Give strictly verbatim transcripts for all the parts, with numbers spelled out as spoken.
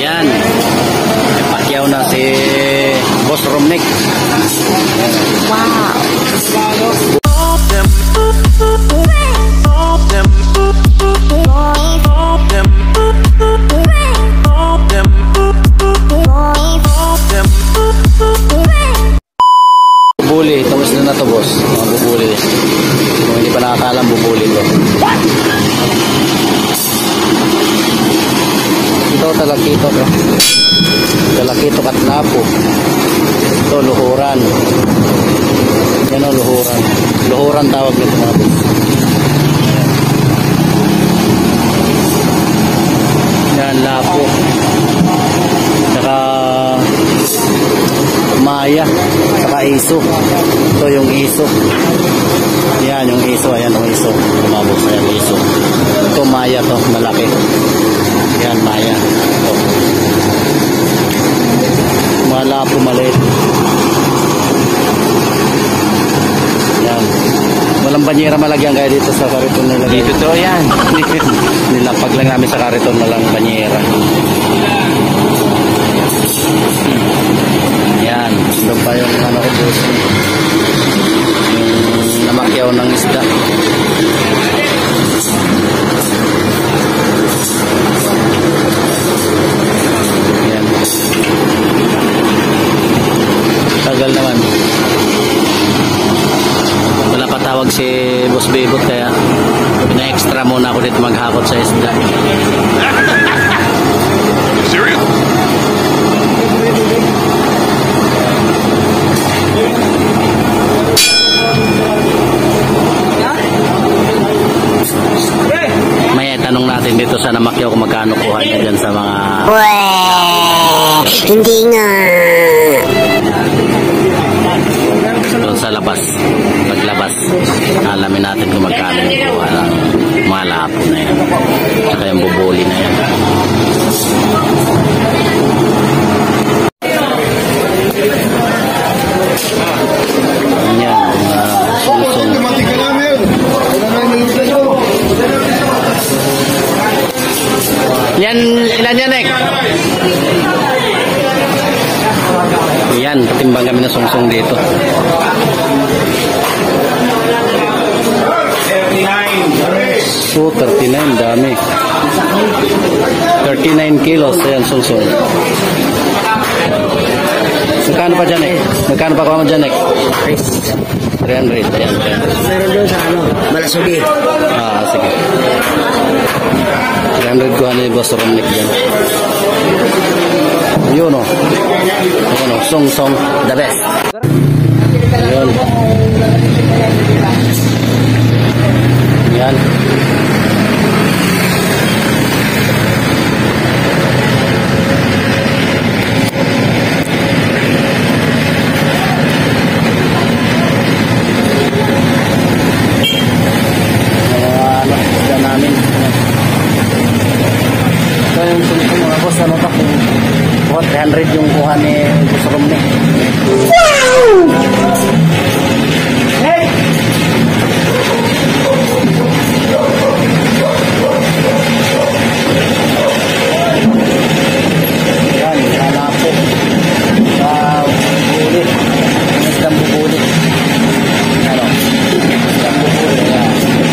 Yan. Pakyaw na si Boss Romnick. Wow. Bubuli, tapos na na to boss. Mga bubuli. Kung hindi pa nakakalam, bubuli to. Ito talakito to. Talakito katlapo. Ito luhuran. Yan o luhuran. Luhuran tawag nito mga boss. Yan lapo. Saka maya. Saka iso. Ito yung iso. Yan yung iso. Ayan yung iso. Lumabos. Ayan yung iso. Ito maya to. Malaki. Yan maya. Ito. Malapo maliit. Yan. Walang banyera malagyan kaya dito sa kariton nila. Dito to yan. Nilapag lang namin sa kariton na lang banyera. Yan. Doon pa yung ano ko boss. Yung namakyaw ng isda. Yan. Tagal naman. Wala pa tawag si Boss Bebot kaya pina-extra muna ako dito maghakot sa isda. Serious? May tanong natin dito sa namakyaw kung magkano kuha niya dyan sa mga... Weh, hindi nga. Doon sa labas, paglabas, alamin natin kung magkano yung kuha ng mga lapo na yan. Saka yung bubuli na yan. Yan, uh, sungsong. Yan, ilan yan, Ek? Yan, patimbang kami na sungsong dito. So, thirty-nine, dami. thirty-nine kilos, ayan, sungsong. Magkano pa dyan, Ek? Magkano pa kuha mo dyan, Ek? three hundred, ayan. Meron doon sa ano, Malasugi. Ah, sige. three hundred kuha ni Boss Romnick dyan. Yun o. Yun o. Song Song. The best. Yun. Yan. three hundred yung kuha ni Boss Romnick. Hey! Yan, halapo. Sa bubulit. Isang bubulit. Ano? Isang bubulit. Yan.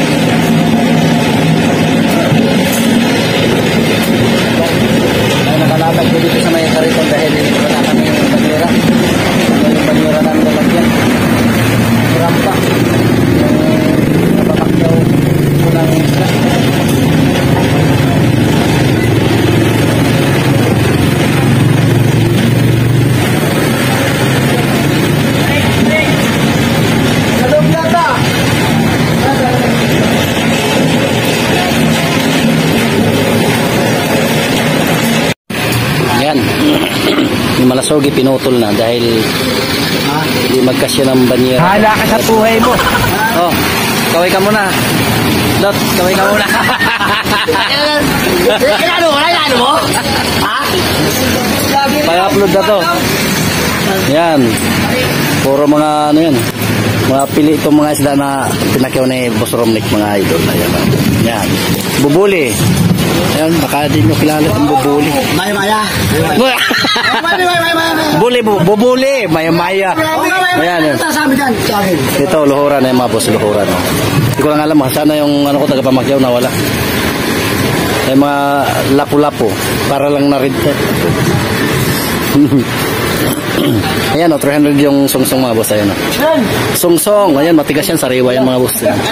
Ay, nakalatag ko dito sa may kariton dahil wala kami yung banyera. Ano yung banyera ng lalagyan? Rampa. Yung napamakyaw ko ng isla. Yan. Yung Malasugi pinutol na dahil hindi magkasya ng banyera. Hala ka sa buhay mo. Oh, kaway ka muna. Dot, kaway ka muna. Ilano mo? Ilano mo? Ha? Pa-upload na to. Yan. Puro mga ano yan. Mga pili itong mga isda na pinakyaw ni Boss Romnick, mga idol. Ayan, oh. Yan. Bubuli. Ayan, baka din nyo kilala itong bubuli. Maya, maya. Bubuli, bu- bubuli. Maya, maya. Ayan, yun. Ito, luhuran na yung mga boss, luhuran. Oh. Hindi ko lang alam, sana yung ano ko tagapamakyaw na wala. Yung mga lapu-lapu, para lang na rin. Ayan o, three hundred yung sungsong mga boss. Ayan o. Sungsong. Ayan, matigas yan. Sariwa yan mga boss. Ayan.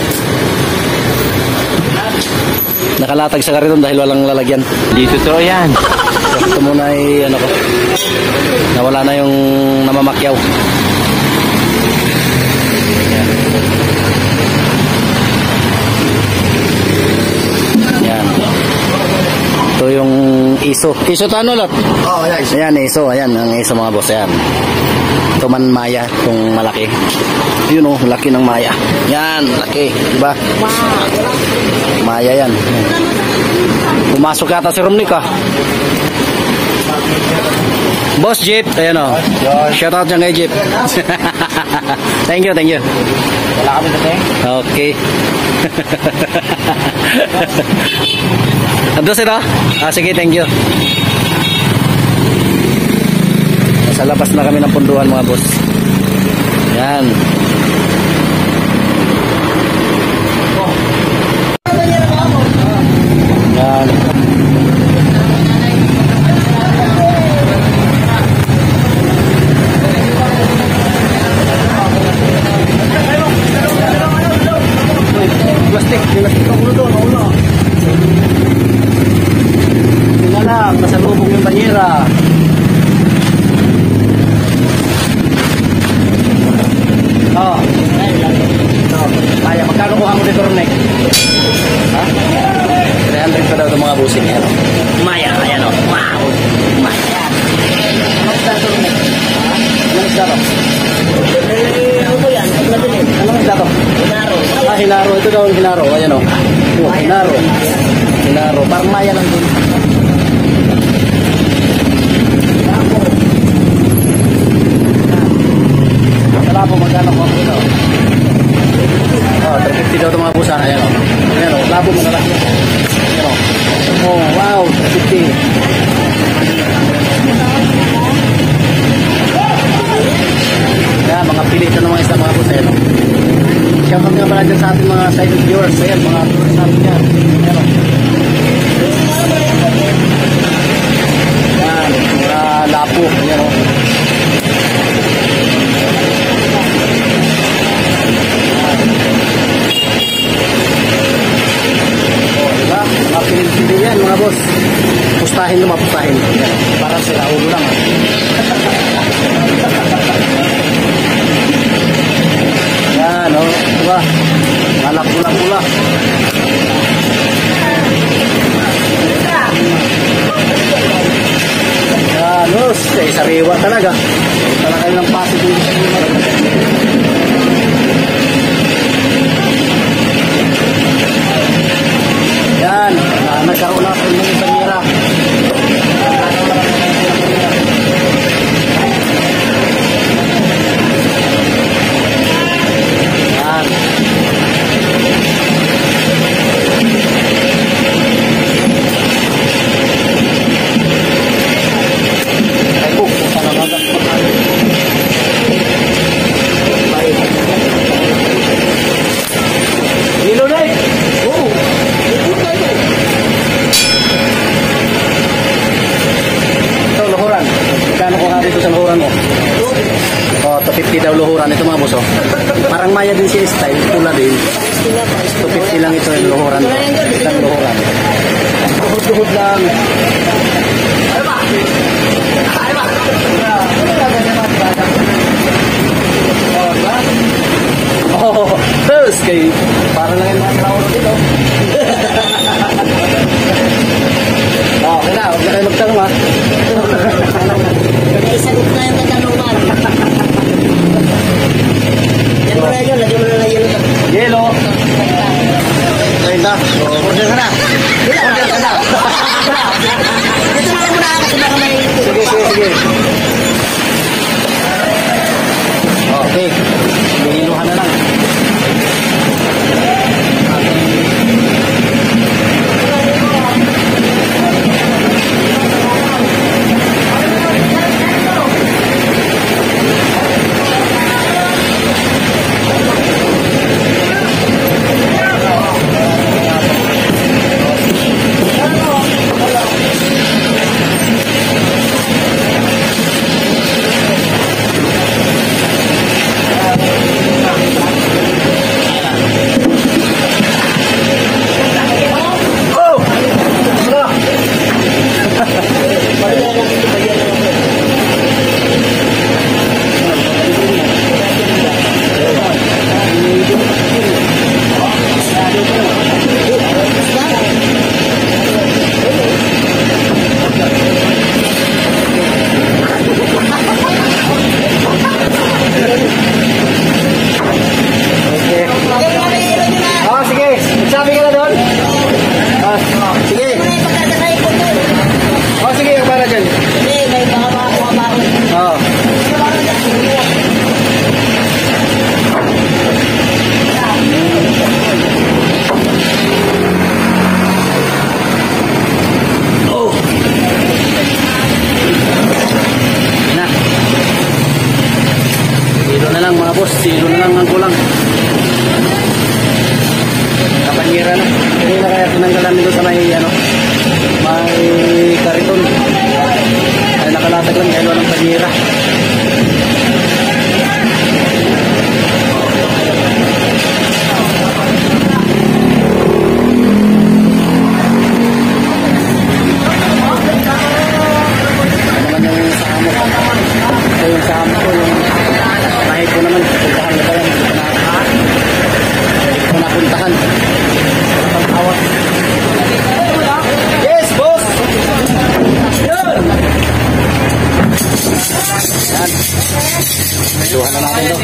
Nakalatag sa kariton dahil walang lalagyan. Dito to yan. So, ito muna ay ano ko. Nawala na yung namamakyaw. Ayan. Ito yung iso. Iso to ano lot? Oo, yan. Ayan, iso. Ayan, ang iso mga boss. Ayan. Ito man maya, itong malaki. Yun o, laki ng maya. Yan, laki. Diba? Maya yan. Pumasok yata si Romnick ah. Boss Jeep. Ayan o. Shout out dyan kay Jeep. Thank you, thank you. Wala kami na Okay. Ando sila? Ah, sige, thank you. Sa labas na kami ng punduhan mga boss. Yan. Yan. Plastic, plastic ang ulo doon, ulo. Tingnan lang, nasalubong yung banyera. Oh. Oh. Kaya, magkano kuha mo dito, Romnick? Ha? three hundred pa daw itong mga busing. Ayan, oh. Maya, ayan o. Oh. Wow! Maya. Ano sa dato, Romnick? Ano sa dato? Eh, ano yan? Ano sa dato? Hinaro. Ah, hinaro. Ito daw ang hinaro. Ayan o. Oh. Oh, hinaro. Hinaro. Parang maya lang din. Labo, magkano ko ito? Oh, three fifty daw itong mga busa. Ayan o. Ayan o. Labo mo na lang. Ayan o. Oh, wow. three fifty. Ayan, mga pilit na mga isang mga busa. Ayan o. Shoutout nga pala dyan sa ating mga silent viewers. Ayan, mga viewers natin yan. Ayan o. Ayan, mga lapo. Ayan o. Mga pinili yan mga boss. Pustahin naman, pustahin. Parang sila ulo lang. Yan o. Diba? Anak pula-pula. Yan o. Eh, sariwa talaga. Talaga yung positive. Yan, uh, nagkaroon na sa mga banyera. Yan. Ay po, kung saan naman ang Hilo na eh! Oo! Ito, luhuran. Kano ko nga dito sa luhuran mo? Oh, two fifty daw luhuran. Ito mga boss, oh. Parang maya din si style. Pula din. two fifty lang ito yung luhuran. Isang luhuran. Tuhod-tuhod lang. Ano ba? Ano ba? Oh, diba? Oh, terus kay para lang yung mga tao dito. Oh, kaya, huwag na kayo magtanong ha. Naisagot na yung katanungan. Yan mo na yun, lagyan mo na na yelo. Yelo. Ayun na. Order ka na. Order ka na. Dito na lang muna kasi baka may... Sige, sige, sige. Okay. Luhan na natin to.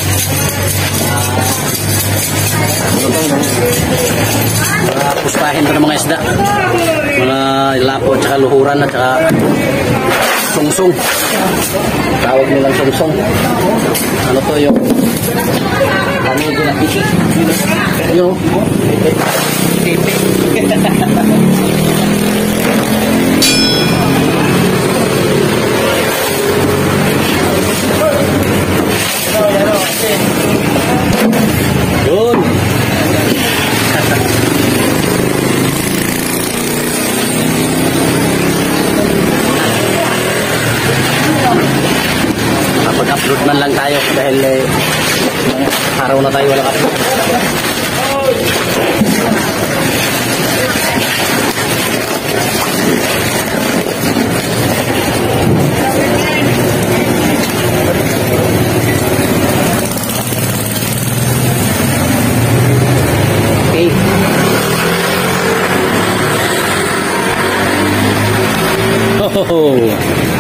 Ano to? Mga pustahin to ng mga isda. Mga lapo at saka luhuran at saka sungsong. Tawag nilang sungsong. Ano to yung ano yung pinakiki? Yung yun. Kapag-upload man lang tayo dahil eh, araw na tayo walang upload. Okay. Oh,